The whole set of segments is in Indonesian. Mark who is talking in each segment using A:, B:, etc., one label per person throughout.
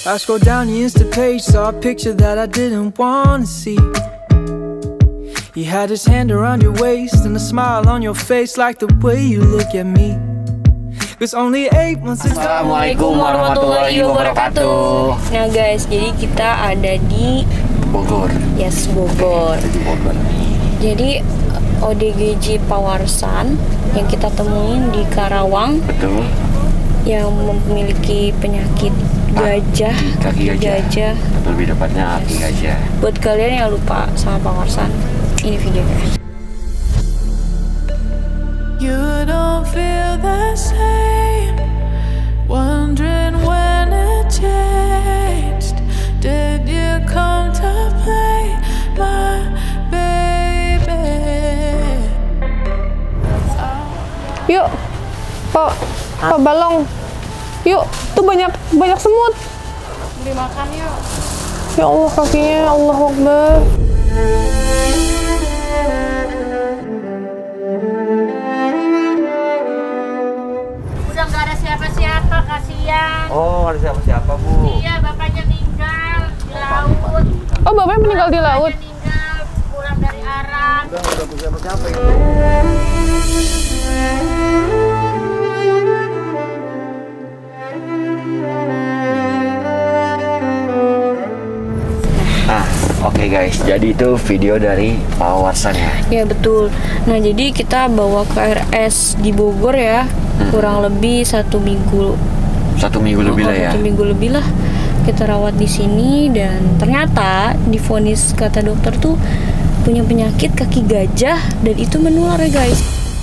A: I scrolled down the Insta page, saw a picture that I didn't wanna see. He had his hand around your waist and a smile on your face like the way you look at me. It's only 8 months ago.
B: Assalamualaikum warahmatullahi wabarakatuh.
C: Nah guys, jadi kita ada di
B: Bogor.
C: Yes, Bogor. Jadi ODGJ Pawarsan yang kita temuin di Karawang.
B: Betul.
C: Yang memiliki penyakit gajah,
B: kaki gajah. Lebih tepatnya kaki gajah. Buat
C: kalian yang lupa sama Pawarsan, ini videonya.
A: You don't feel the same, wondering when it changed. Did you come to play my baby?
D: Yuk, Pak Balong. Yuk, tuh banyak semut.
C: Beli makan yuk.
D: Ya Allah, kakinya, Allahu Akbar.
C: Udah nggak ada siapa-siapa, kasihan.
B: Oh, ada siapa-siapa, Bu?
C: Iya, bapaknya meninggal di laut.
D: Oh, bapaknya meninggal di laut?
C: Meninggal pulang dari Arab.
B: Udah siapa-siapa ini. Oke guys, jadi itu video dari Pawarsan ya?
C: Ya betul. Nah jadi kita bawa ke RS di Bogor ya, kurang lebih 1 minggu.
B: 1 minggu lebih lah ya?
C: 1 minggu lebih lah kita rawat di sini, dan ternyata divonis kata dokter tuh punya penyakit kaki gajah dan itu menular ya guys.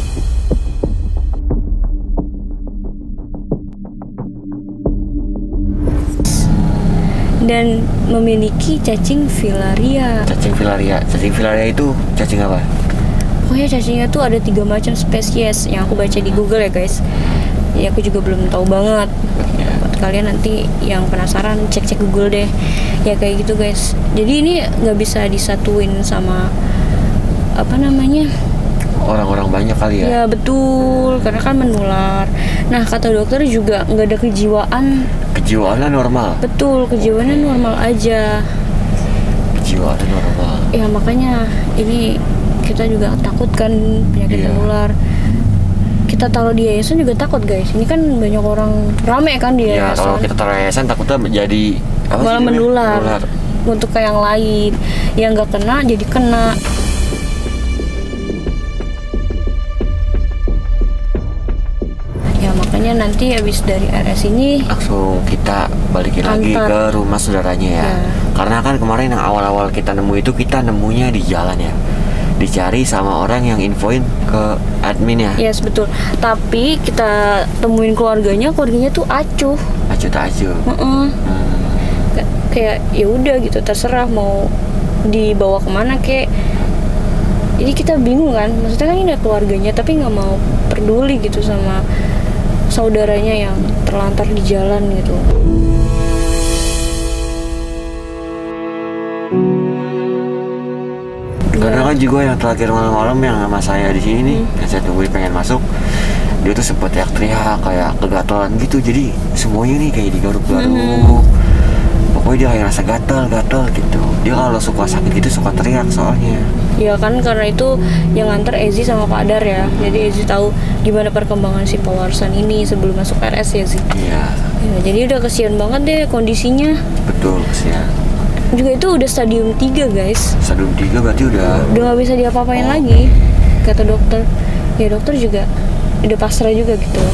C: Dan memiliki cacing filaria.
B: Cacing filaria itu cacing apa?
C: Pokoknya cacingnya tuh ada 3 macam spesies yang aku baca di Google ya guys. Ya aku juga belum tahu banget. Buat kalian nanti yang penasaran cek Google deh. Ya kayak gitu guys. Jadi ini nggak bisa disatuin sama apa namanya?
B: Orang-orang banyak kali ya?
C: Ya betul, karena kan menular. Nah kata dokter juga nggak ada kejiwaan.
B: Kejiwaannya normal?
C: Betul, kejiwaannya normal aja.
B: Kejiwaannya normal.
C: Ya makanya ini kita juga takut kan penyakit menular. Kita taruh di yayasan juga takut guys. Ini kan banyak orang rame kan di yayasan.
B: Ya kalau kita taruh yayasan takutnya menjadi
C: malah menular untuk ke yang lain. Yang nggak kena jadi kena. Makanya nanti habis dari RS ini
B: langsung kita balikin lagi ke rumah saudaranya ya. Karena kan kemarin yang awal-awal kita nemu itu kita nemunya di jalan ya, dicari sama orang yang infoin ke admin ya.
C: Yes betul. Tapi kita temuin keluarganya tuh acuh. Kayak ya udah gitu, terserah mau dibawa kemana kek. Jadi kita bingung kan, maksudnya kan ini keluarganya tapi nggak mau peduli gitu sama saudaranya yang terlantar di jalan gitu.
B: Karena kan juga yang terakhir malam-malam yang sama saya di sini nih, yang saya tungguin pengen masuk, dia tuh sempet teriak-teriak kayak kegatalan gitu. Jadi semuanya nih kayak digaruk-garuk. Pokoknya dia kayak rasa gatal gitu. Dia kalau suka sakit gitu suka teriak soalnya.
C: Ya kan karena itu yang nganter Ezi sama Pak Dar ya. Jadi Ezi tahu gimana perkembangan si Pawarsan ini sebelum masuk RS ya sih.
B: Iya.
C: Ya, jadi udah kesian banget deh kondisinya.
B: Betul, kesian.
C: Juga itu udah stadium 3 guys.
B: Stadium 3 berarti udah
C: nggak bisa diapa-apain lagi kata dokter. Ya dokter juga udah pasrah juga gitu.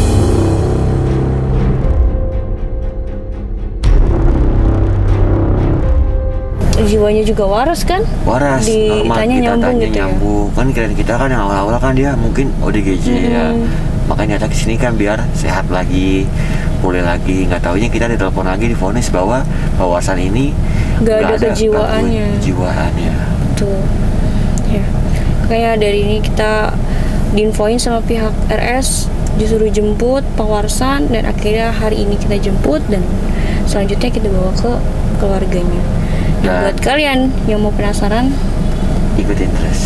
C: Jiwanya juga waras kan?
B: Waras,
C: ditanya
B: normal,
C: nyambung gitu
B: nyambung.
C: ya?
B: Kan kirain kita kan yang awal-awal kan dia mungkin ODGJ ya. Makanya datang ke sini kan biar sehat lagi, pulih lagi. Nggak taunya kita ditelepon lagi divonis bahwa Pawarsan ini
C: nggak ada kejiwaannya. Tuh, ya. Kayak dari ini kita diinfoin sama pihak RS, disuruh jemput Pawarsan, dan akhirnya hari ini kita jemput dan selanjutnya kita bawa ke keluarganya. Nah, buat kalian yang mau penasaran,
B: ikutin terus.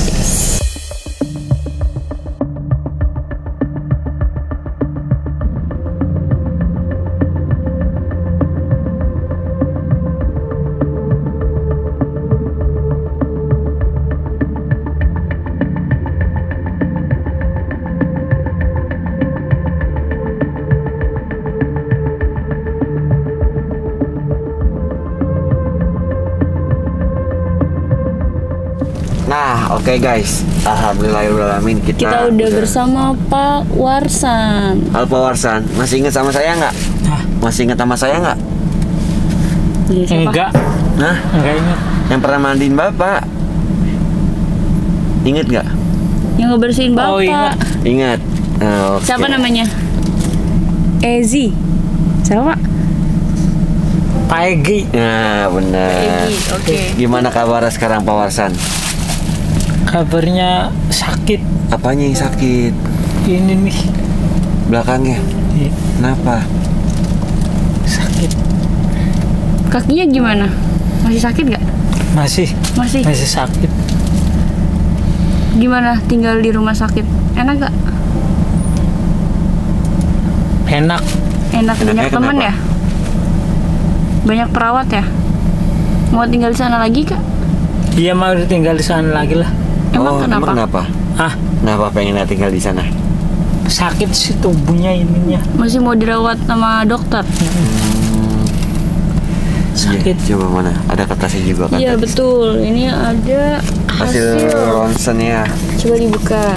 B: Oke guys, alhamdulillahirobbilalamin
C: Kita udah bersama Pak Warsan.
B: Halo Pak Warsan, masih ingat sama saya nggak? Masih ingat sama saya nggak?
C: Iya, siapa?
E: Enggak.
B: Nah,
E: Enggak ingat.
B: yang pernah mandiin Bapak. Ingat nggak?
C: Yang ngebersihin Bapak.
E: Oh, ingat.
B: Ingat. Oke.
C: Siapa namanya? Ezi. Siapa?
E: Pak Egi.
B: Nah, benar.
C: Egi, oke.
B: Gimana kabarnya sekarang Pak Warsan?
E: Kabarnya sakit.
B: Apanya yang sakit?
E: Ini nih.
B: Belakangnya.
E: Iya,
B: Kenapa?
E: sakit.
C: Kakinya gimana? Masih sakit gak?
E: Masih.
C: Masih.
E: Masih sakit.
C: Gimana tinggal di rumah sakit? Enak gak?
E: Enak.
C: Enak, banyak
B: Enaknya
C: temen
B: kenapa?
C: ya? Banyak perawat ya? Mau tinggal di sana lagi kak?
E: Dia mau tinggal di sana lagi lah.
C: Emang kenapa?
B: Emang kenapa?
E: Ah,
B: Kenapa pengen tinggal di sana?
E: sakit sih tubuhnya ininya.
C: Masih mau dirawat sama dokter?
E: Sakit.
B: Iya, coba mana? Ada kertasnya juga kan?
C: Iya
B: tadi?
C: betul. Ini ada
B: Hasil ronsennya.
C: Coba dibuka.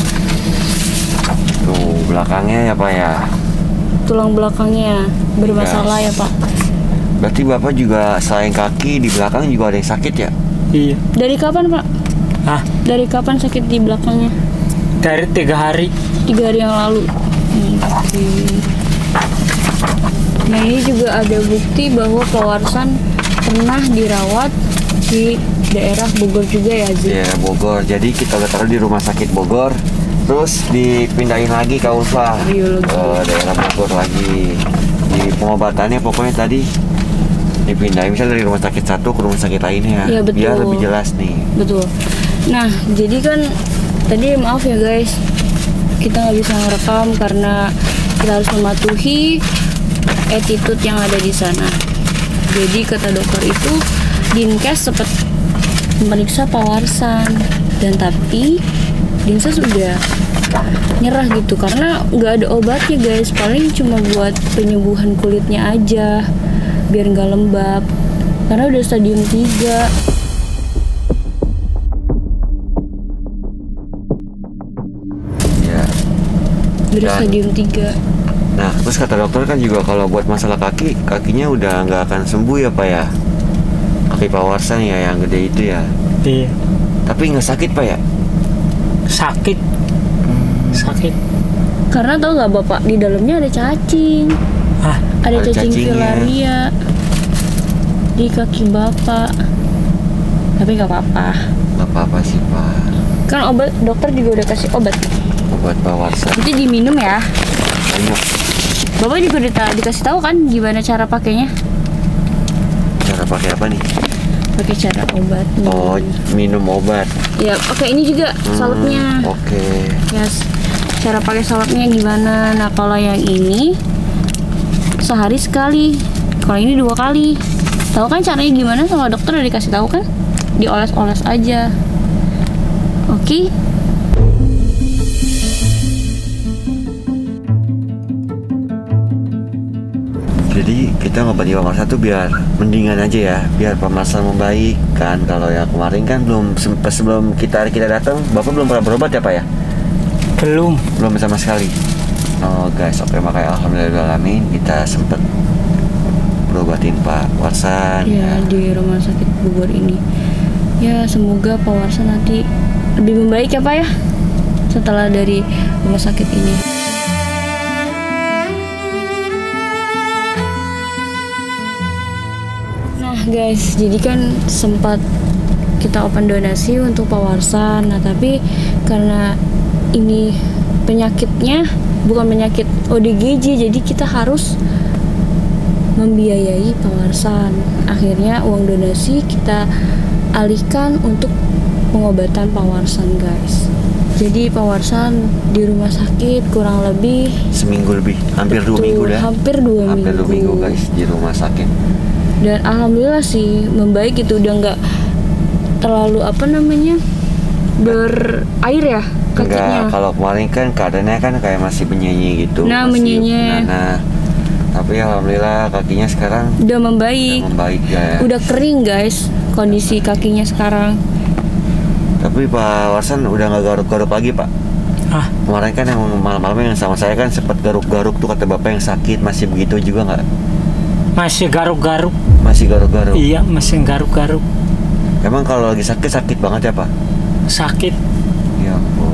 B: Tuh, belakangnya ya Pak ya.
C: Tulang belakangnya bermasalah ya pak.
B: Berarti Bapak juga selain kaki, di belakang juga ada yang sakit ya?
E: Iya.
C: Dari kapan pak?
E: Ah,
C: Dari kapan sakit di belakangnya?
E: dari 3 hari.
C: 3 hari yang lalu. Oke. Nah ini juga ada bukti bahwa Pak Warsan pernah dirawat di daerah Bogor juga ya Zi?
B: Iya, Bogor. Jadi kita udah taruh di rumah sakit Bogor. Terus dipindahin lagi ke ULFA,
C: Radiologi.
B: ke daerah Bogor lagi. Di pengobatannya pokoknya tadi dipindahin misalnya dari rumah sakit satu ke rumah sakit lainnya.
C: Iya, betul.
B: Biar lebih jelas nih.
C: Betul. Nah jadi kan tadi maaf ya guys, kita nggak bisa ngerekam karena kita harus mematuhi attitude yang ada di sana. Jadi kata dokter itu Dinkes sempat memeriksa Pak Warsan dan tapi Dinkes sudah nyerah gitu karena nggak ada obatnya guys, paling cuma buat penyembuhan kulitnya aja biar nggak lembab karena udah stadium 3.
B: Ya.
C: Udah
B: Dan-
C: stadium 3.
B: Nah, terus kata dokter kan juga kalau buat masalah kakinya udah nggak akan sembuh ya Pak ya. Kaki Pak Warsan ya yang gede itu ya.
E: Iya.
B: Tapi nggak sakit Pak ya?
E: Sakit. Sakit.
C: Karena tau gak bapak di dalamnya ada cacing,
E: Ah,
C: ada
B: Ada
C: cacing
B: cacingnya.
C: filaria di kaki bapak. Tapi nggak apa-apa.
B: Nggak apa-apa sih Pak.
C: Kan obat dokter juga udah kasih obat.
B: Obat Pak Warsan
C: Itu diminum ya.
B: banyak.
C: Bapak juga dikasih tahu kan gimana cara pakainya?
B: Cara pakai apa nih?
C: Pakai cara obat.
B: Oh, minum obat.
C: Ya, oke ini juga salutnya.
B: Oke.
C: Yes. Cara pakai salutnya gimana? Nah kalau yang ini sehari sekali, kalau ini 2 kali. Tahu kan caranya gimana sama dokter udah dikasih tahu kan? Dioles-oles aja. Oke.
B: Jadi kita ngobati Pak Warsan tuh biar mendingan aja ya, biar Pak Warsan membaik kan. Kalau yang kemarin kan sebelum kita datang, Bapak belum pernah berobat ya Pak ya?
E: belum.
B: Belum sama sekali. Oh guys, oke makanya alhamdulillahirrahmanirrahim kita sempet berobatin Pak Warsan.
C: Ya di rumah sakit Bogor ini. Ya semoga Pak Warsan nanti lebih membaik ya Pak ya setelah dari rumah sakit ini. Nah guys, jadi kan sempat kita open donasi untuk Pak Warsan. Nah tapi karena ini penyakitnya bukan penyakit ODGJ, jadi kita harus membiayai Pak Warsan. Akhirnya uang donasi kita alihkan untuk pengobatan Pak Warsan guys. Jadi Pak Warsan di rumah sakit kurang lebih
B: Seminggu lebih, hampir 2
C: Betul,
B: minggu dah.
C: hampir 2
B: Hampir 2
C: minggu.
B: minggu guys di rumah sakit.
C: Dan alhamdulillah sih membaik gitu, udah nggak terlalu apa namanya berair ya kakinya.
B: Enggak, kalau kemarin kan keadaannya kan kayak masih menyenyi gitu.
C: Nah,
B: masih
C: menyenyi.
B: Nah, tapi alhamdulillah kakinya sekarang
C: Udah membaik,
B: membaik ya.
C: udah kering guys kondisi kakinya sekarang.
B: Tapi Pak Warsan udah nggak garuk-garuk lagi Pak. Kemarin kan yang malam-malam yang sama saya kan sempat garuk-garuk tuh, kata Bapak yang sakit. Masih begitu juga nggak?
E: Masih garuk-garuk.
B: Masih garuk-garuk?
E: Iya, masih garuk-garuk.
B: Emang kalau lagi sakit banget ya Pak?
E: Sakit.
B: Ya ampun.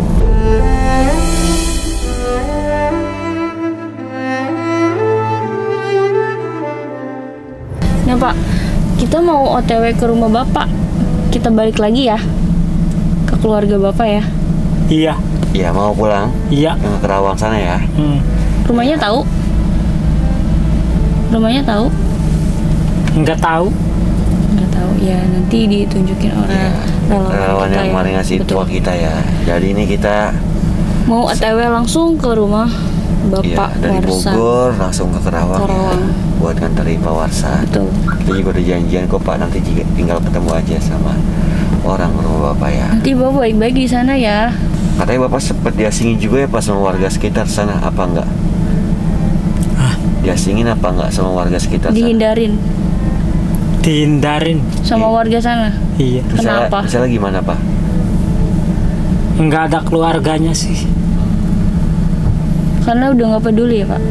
C: Nah Pak, kita mau OTW ke rumah Bapak. Kita balik lagi ya ke keluarga Bapak ya.
E: Iya.
B: Iya, mau pulang?
E: Iya.
B: Yang ke Kerawang sana ya?
C: Rumahnya tahu? Rumahnya tahu?
E: Enggak tahu.
C: Enggak tahu. Ya nanti ditunjukin orang
B: relawan
C: kita
B: yang
C: ya.
B: kemarin ngasih info kita ya. Jadi ini kita
C: mau OTW langsung ke rumah Bapak
B: dari
C: Warsan.
B: Bogor langsung ke Kerawang. Ya, buat nganterin Pak Warsan.
C: Betul.
B: Kita juga udah janjian kok Pak, nanti tinggal ketemu aja sama orang rumah Bapak ya.
C: Nanti Bapak baik-baik di sana ya.
B: Katanya Bapak sempat diasingin juga ya Pak sama warga sekitar sana, apa enggak? Diasingin apa enggak sama warga sekitar sana?
E: Dihindarin
C: sama warga sana.
E: Iya.
C: Kenapa?
B: Misalnya gimana Pak?
E: Enggak ada keluarganya sih.
C: Karena udah nggak peduli ya Pak.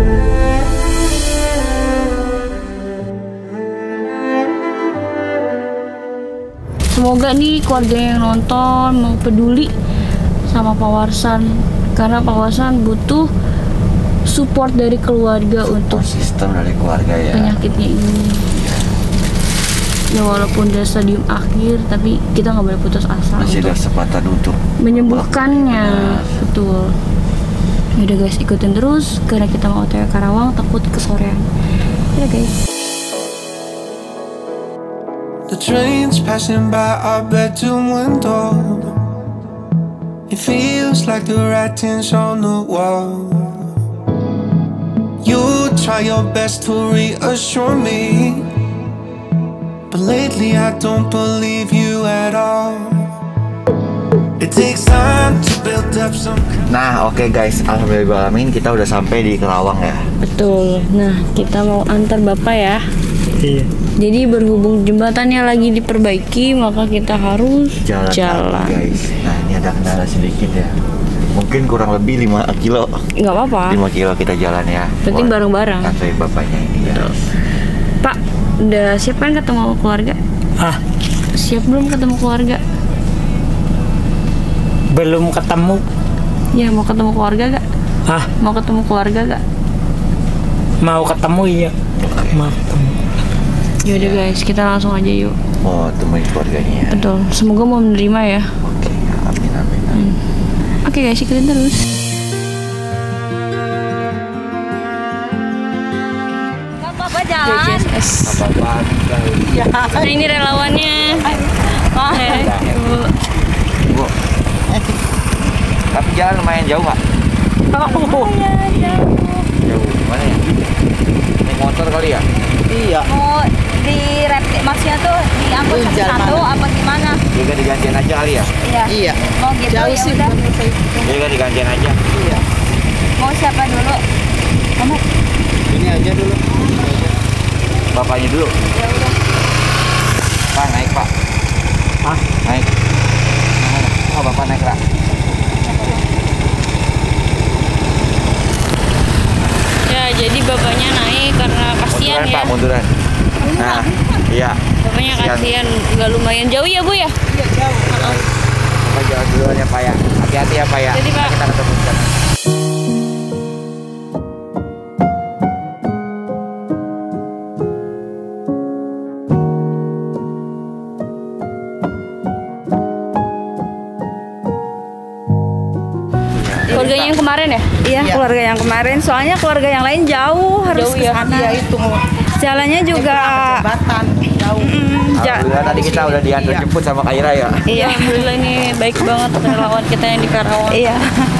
C: Semoga nih keluarga yang nonton mau peduli sama Pak Warsan, karena Pak Warsan butuh support dari keluarga untuk
B: sistem dari keluarga ya.
C: Penyakitnya ini. Ya walaupun udah stadium akhir, tapi kita nggak boleh putus asa.
B: Masih ada kesempatan untuk
C: menyembuhkannya. Betul. Yaudah guys, ikutin terus karena kita mau OTW Karawang, takut kesorean. Ya guys.
A: The train's passing by our bedroom window. It feels like the writing's on the wall. You try your best to reassure me, but lately I don't believe you at all. It takes time to build up some.
B: Nah, oke guys, alhamdulillahirrahmanirrahim kita udah sampai di Kerawang ya.
C: Betul. Nah, kita mau antar Bapak ya.
E: Iya.
C: Jadi berhubung jembatannya lagi diperbaiki, maka kita harus jalan.
B: Guys. Nah, ini ada kendala sedikit ya. Mungkin kurang lebih 5 kilo.
C: Nggak apa-apa.
B: 5 kilo kita jalan ya.
C: Penting bareng-bareng.
B: Anterin bapaknya ini guys.
C: Pak, udah siap kan ketemu keluarga? Siap belum ketemu keluarga?
E: Belum ketemu.
C: Ya, mau ketemu keluarga gak? Mau ketemu keluarga gak?
E: Mau ketemu iya. Mau ketemu.
C: Yaudah guys, kita langsung aja yuk.
B: Mau temuin keluarganya ya.
C: Betul, semoga mau menerima ya.
B: Oke, amin.
C: Oke guys, ikutin terus.
F: Bapak jalan.
C: Nah ini relawannya. Ibu.
B: Bu. Tapi jalan lumayan jauh nggak?
F: Lumayan jauh.
B: Jauh gimana ya? Naik motor kali ya?
G: Iya.
F: Mau di replik maksudnya tuh diangkut satu-satu apa gimana?
B: Juga digantian aja kali ya?
F: Iya.
G: Iya.
F: Mau gitu
G: Jauh
F: ya
G: sih.
F: udah.
B: Juga digantian aja.
G: Iya.
F: Mau siapa dulu? Kamu?
G: Ini aja dulu.
B: Bapaknya dulu.
F: Ya udah.
B: Pak, naik Pak. Naik. Oh, Bapak naik Pak.
C: Ya, jadi bapaknya naik karena kasihan
B: Munduran
C: ya.
B: Pak, munduran. Nah, iya.
C: Bapaknya kasihan, nggak lumayan jauh ya Bu ya?
G: Iya, jauh.
B: Bapak jalan duluan ya Pak ya. Hati-hati ya Pak ya.
C: Jadi, Pak.
B: Kita ketemu di sana.
C: Keluarganya yang kemarin ya?
F: Iya, keluarga yang kemarin. Soalnya keluarga yang lain jauh harus
C: Jauh
F: ke
C: ya?
F: sana.
G: Iya itu.
F: Jalannya juga
G: Jembatan jauh.
B: Alhamdulillah tadi kita udah diantar jemput sama Kak Ira ya.
F: Iya.
C: Alhamdulillah ini baik banget relawan kita yang di Karawang.
F: Iya.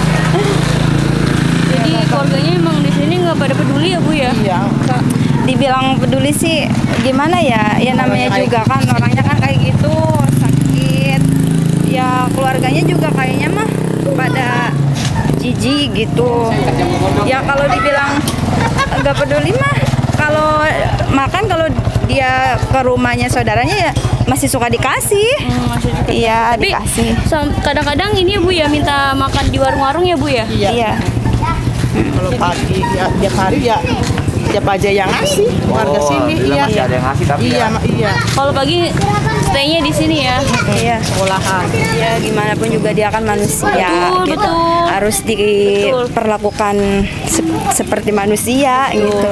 C: Jadi keluarganya emang di sini nggak pada peduli ya Bu ya?
G: Iya.
F: Dibilang peduli sih gimana ya? Ya namanya
G: Kayak
F: juga kan orangnya kan kayak gitu, sakit. Ya keluarganya juga kayaknya mah pada jijik gitu. Ya kalau dibilang nggak peduli mah, kalau makan kalau dia ke rumahnya saudaranya ya masih suka dikasih.
C: Masih suka.
F: Iya,
C: Tapi
F: dikasih.
C: kadang-kadang ini ya Bu ya minta makan di warung-warung ya Bu ya.
F: Iya.
G: Kalau pagi ya tiap hari ya siapa aja yang ngasih warga sini. Iya.
B: Masih ada yang ngasih tapi
G: Iya, iya.
C: Kalau pagi stay-nya di sini ya.
F: Iya.
G: Sekolahan.
F: Ya gimana pun juga dia kan manusia
C: Betul,
F: gitu.
C: betul.
F: Harus diperlakukan seperti manusia gitu.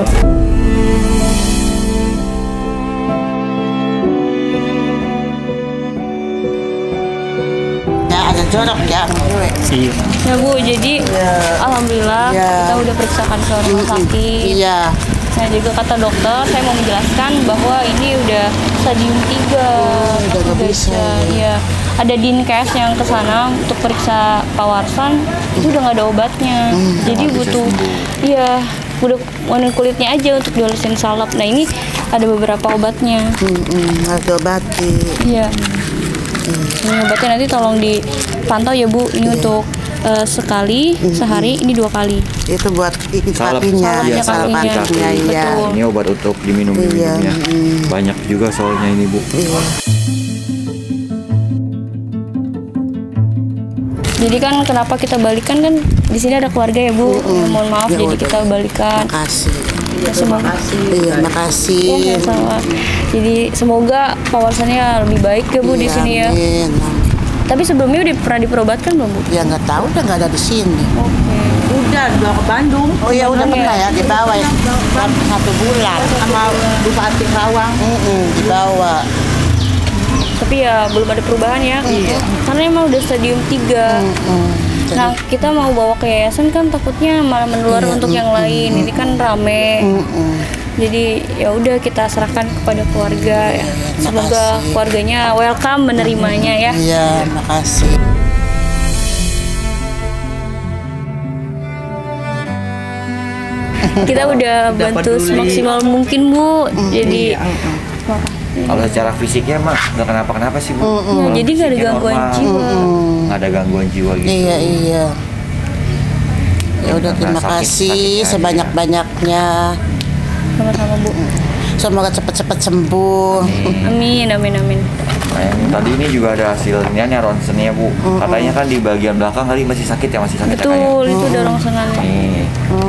G: Ya ada jorok ya.
E: Iya.
C: Ya Bu, jadi alhamdulillah kita udah periksakan ke rumah sakit.
G: Iya.
C: Nah juga kata dokter, saya mau menjelaskan bahwa ini udah stadium 3.
G: Udah nggak bisa.
C: Iya. Ada dinkes yang ke sana untuk periksa pawarsan, itu udah nggak ada obatnya. Jadi butuh, iya, udah warna kulitnya aja untuk diolesin salep. Nah ini ada beberapa obatnya.
G: Harus diobati.
C: Iya. Ini obatnya nanti tolong dipantau ya Bu. Ini untuk sekali sehari, ini 2 kali.
G: Itu buat gigit
B: Salep.
G: kakinya.
C: Salepnya
G: Salep
C: kakinya.
G: kakinya, iya.
C: Betul.
B: ini obat untuk diminum-minumnya.
G: Iya,
B: Banyak juga soalnya ini Bu.
G: Iya.
C: Jadi kan kenapa kita balikan kan di sini ada keluarga ya Bu. Ya, mohon maaf
G: Ya
C: jadi
G: udah.
C: kita balikan.
G: Makasih.
C: Ya, semoga.
G: Iya, makasih.
C: Ya, sama. Jadi semoga pawarsannya lebih baik ya Bu di
G: Iya,
C: sini ya.
G: amin.
C: Tapi sebelumnya udah pernah diperobatkan belum Bu?
G: Ya nggak tahu, udah nggak ada di sini.
C: Oke.
G: Udah dibawa ke Bandung. Oh ya udah pernah ya dibawa ya. 1 bulan sama Bupati Karawang. Dibawa.
C: Tapi ya belum ada perubahan ya.
G: Iya.
C: Karena emang udah stadium 3. Nah kita mau bawa ke yayasan kan takutnya malah menular untuk yang lain. Ini kan rame. Jadi ya udah kita serahkan kepada keluarga ya. Semoga
G: makasih.
C: keluarganya welcome menerimanya ya.
G: Iya, makasih.
C: Kita udah bantu semaksimal mungkin Bu. Jadi
B: Kalau secara fisiknya mah nggak kenapa-kenapa sih Bu.
C: ya,
B: Kalau
C: jadi nggak ada
B: fisiknya
C: gangguan
B: normal.
C: jiwa.
B: Nggak ada gangguan jiwa gitu.
G: Iya, iya. Ya udah terima
B: Sakit-
G: kasih
B: sakitnya aja.
G: sebanyak-banyaknya.
C: Sama-sama Bu.
G: Semoga cepat-cepat sembuh.
C: Amin, amin, amin.
B: Nah, yang tadi ini juga ada hasilnya ronsennya Bu. Katanya kan di bagian belakang kali masih sakit ya, masih sakit ya kayaknya.
C: Betul, itu dorong sengannya.
B: Nih.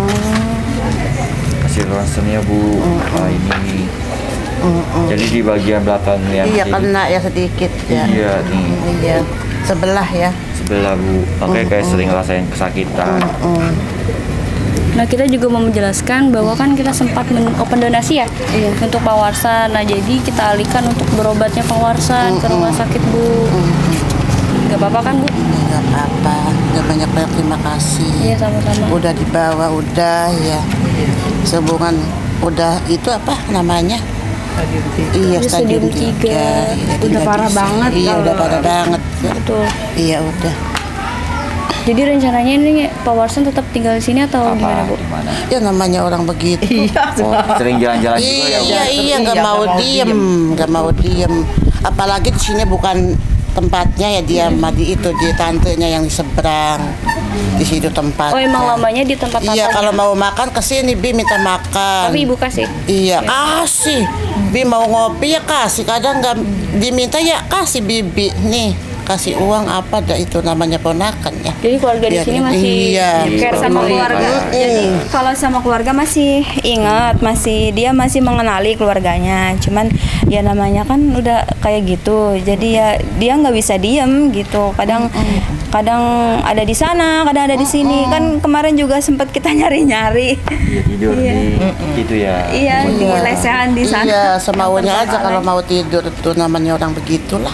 B: Hasil ronsennya Bu. Wah ini. Jadi di bagian belakang yang
G: Iya,
B: sini.
G: kena ya sedikit ya.
B: Iya nih.
G: Iya. Sebelah ya.
B: Sebelah Bu. Oke, kayak sering ngerasain kesakitan.
C: Nah kita juga mau menjelaskan bahwa kan kita sempat open donasi ya untuk pawarsan. Nah jadi kita alihkan untuk berobatnya pawarsan ke rumah sakit Bu. Gak apa-apa kan Bu?
G: Nggak apa-apa. Udah banyak-banyak terima kasih.
C: Iya sama-sama.
G: Udah dibawa, udah ya. Sehubungan udah itu apa namanya? Iya,
C: Ini
G: stadium
C: stadium
G: 3.
C: 3.
G: Udah parah banget. Iya, udah parah banget.
C: Betul.
G: Iya, udah.
C: Jadi rencananya ini pawarsan tetap tinggal di sini atau gimana Bu?
B: Gimana?
G: Ya namanya orang begitu.
B: Oh, sering jalan-jalan juga ya Bu.
G: Iya, nggak mau diem, nggak mau diem. Apalagi di sini bukan tempatnya ya, dia sama di itu di tantenya yang di seberang. Di situ tempatnya.
C: Oh emang lamanya di tempat
G: Iya,
C: tantenya?
G: kalau mau makan kesini Bi minta makan.
C: Tapi Ibu kasih?
G: Iya, kasih. Bi mau ngopi ya kasih. Kadang nggak diminta ya kasih Bibi. Nih, kasih uang apa dah itu namanya ponakan ya.
C: Jadi keluarga di
G: Iya,
C: sini masih
G: iya.
C: care
F: Sama
C: sama
F: keluarga. Jadi kalau sama keluarga masih ingat, dia masih mengenali keluarganya. Cuman ya namanya kan udah kayak gitu. Jadi ya dia nggak bisa diem gitu. Kadang ada di sana, kadang ada di sini. Kan kemarin juga sempat kita nyari-nyari.
B: Iya tidur di gitu ya.
F: Iya, di lesehan di sana.
G: Iya, semaunya aja kalau mau tidur itu namanya orang begitulah.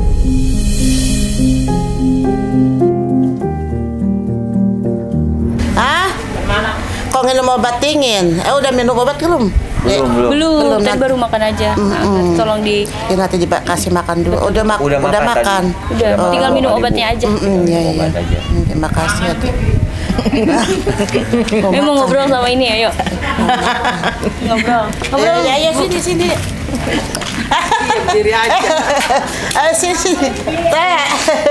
G: Ah? Kok minum obat dingin? Udah minum obat belum?
C: Belum, tadi
G: nanti-
C: baru makan aja. Nah, tolong di
G: Ya, nanti kasih makan dulu. Udah
B: Udah
G: udah
B: makan
G: makan.
C: udah
G: Oh.
C: tinggal minum
B: Ibu.
C: obatnya aja.
G: Iya, iya.
B: Obat aja.
G: Terima kasih ya. Tuh.
C: Mau ngobrol sama ini ayo. Ngobrol. Ngobrol.
G: Ya, sini.
E: Diri aja.
G: Ayo sini. Teh.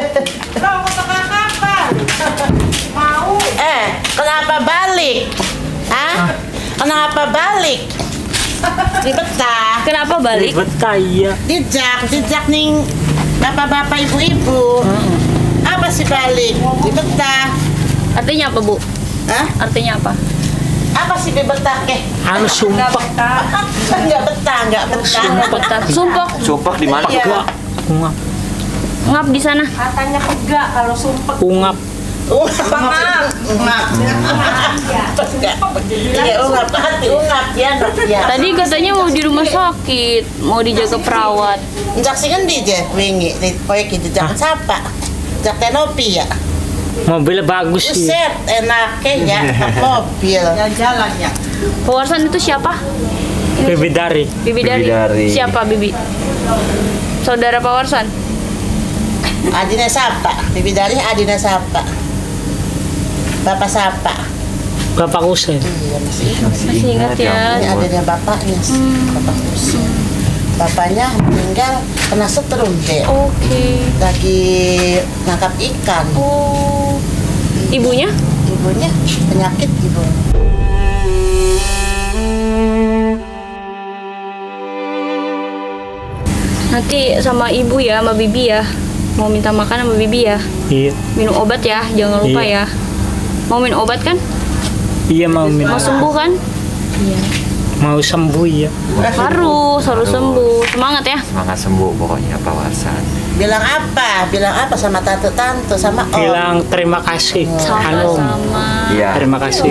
G: Kenapa balik? Hah? Kenapa balik? Ribet dah.
C: Kenapa balik?
E: Betah iya.
G: Dijak nih bapak-bapak ibu-ibu. Apa sih balik? Di betah.
C: Artinya apa, Bu?
G: Hah?
C: Artinya apa?
G: Apa sih di betah keh?
E: Anu sumpah.
G: Enggak betah.
C: Sumpah
B: di mana?
G: Iya.
E: Ungap.
C: ngap di sana.
F: Katanya pegak kalau sumpah.
E: Ungap.
G: Ungap. Iya, ungap ya.
C: Tadi katanya mau di rumah sakit, mau dijaga perawat.
G: Jak sing endi je wingi kowe iki jak sapa? Jak tenopi ya.
E: Mobilnya bagus sih.
G: Buset, enaknya ya mobil. Jalan ya.
C: Pewarsan itu siapa?
E: Bibi dari.
C: Bibi dari. Siapa Bibi? Saudara Pewarsan?
G: Adina Sapa, Bibi dari Adina Sapa. Bapak Sapa.
E: Bapak Husen.
G: Iya,
C: Masih ingat ya.
G: Ini adanya bapaknya, Bapak Husen. Bapaknya meninggal kena setrum deh.
C: Oke.
G: Lagi nangkap ikan.
C: Oh. Ibunya?
G: Ibunya penyakit ibu.
C: Nanti sama ibu ya, sama Bibi ya. Mau minta makan sama Bibi ya.
E: Iya.
C: Minum obat ya, jangan lupa ya. Mau minum obat kan?
E: Iya mau minum.
C: Mau sembuh kan? Iya.
E: Mau sembuh ya.
C: Harus sembuh. Semangat ya.
B: Semangat sembuh pokoknya Pak Warsan.
G: Bilang apa sama tante-tante sama om.
E: Bilang terima kasih. Hanum.
C: Sama-sama.
B: Iya.
E: Terima kasih.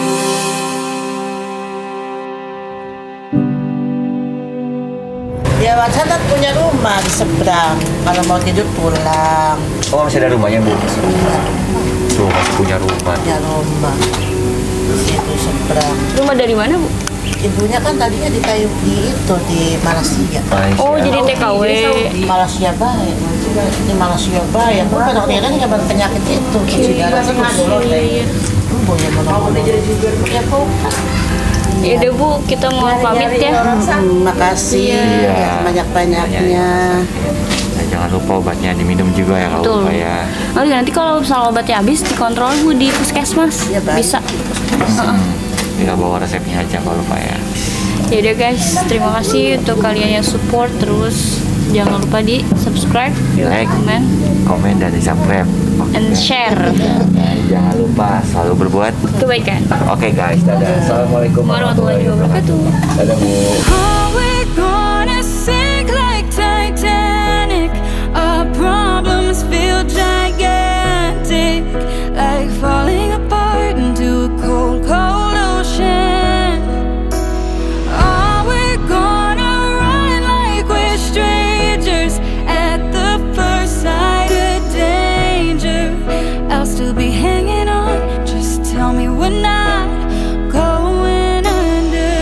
G: Ya Warsan kan punya rumah di seberang. Kalau mau tidur pulang.
B: Oh masih ada rumahnya Bu? Tuh masih punya rumah.
G: Punya rumah. Di situ seberang.
C: Rumah dari mana, Bu?
G: Ibunya kan tadinya di kayu di Malaysia.
C: Oh, jadi TKW.
G: Malaysia baik. Di Malaysia baik. Aku pada waktu itu nyoba penyakit itu. Saudara terus. Boleh menolong. Ya kok.
C: Ya udah Bu, kita mau pamit ya.
G: Makasih ya banyak-banyaknya.
B: Nah, jangan lupa obatnya diminum juga ya kalau lupa ya.
C: Oh, nanti kalau misalnya obatnya habis dikontrol Bu di puskesmas.
G: Ya, baik.
C: Bisa.
B: Tinggal bawa resepnya aja kalau lupa ya.
C: Ya udah guys, terima kasih untuk kalian yang support terus. Jangan lupa di subscribe,
B: Like, komen dan di subscribe.
C: and share.
B: Jangan lupa selalu berbuat
C: Kebaikan.
B: Oke guys, dadah. Assalamualaikum
C: Warahmatullahi wabarakatuh.
B: Dadah Bu.
A: Are we gonna sink like Titanic? Our problems feel gigantic, like falling apart into a cold, cold ocean. Are we gonna run like we're strangers at the first sight of danger? I'll still be hanging on. Just tell me we're not going under.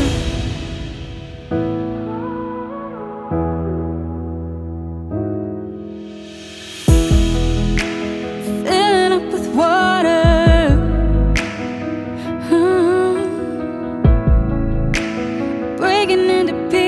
A: Filling up with water, breaking into pieces.